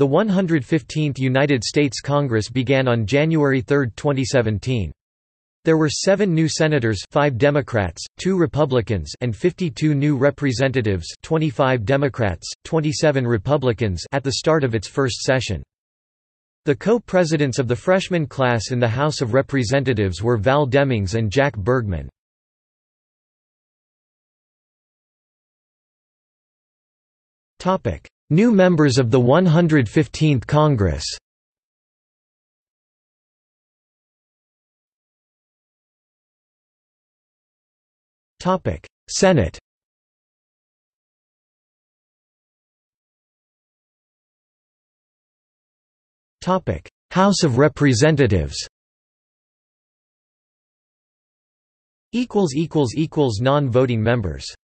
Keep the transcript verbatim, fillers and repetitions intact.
The one hundred fifteenth United States Congress began on January third, twenty seventeen. There were seven new senators, five Democrats, two Republicans, and fifty-two new representatives, twenty-five Democrats, twenty-seven Republicans, at the start of its first session. The co-presidents of the freshman class in the House of Representatives were Val Demings and Jack Bergman. Topic: New members of the one hundred fifteenth Congress. Topic: Senate. Topic: House of Representatives. Equals equals equals non-voting members.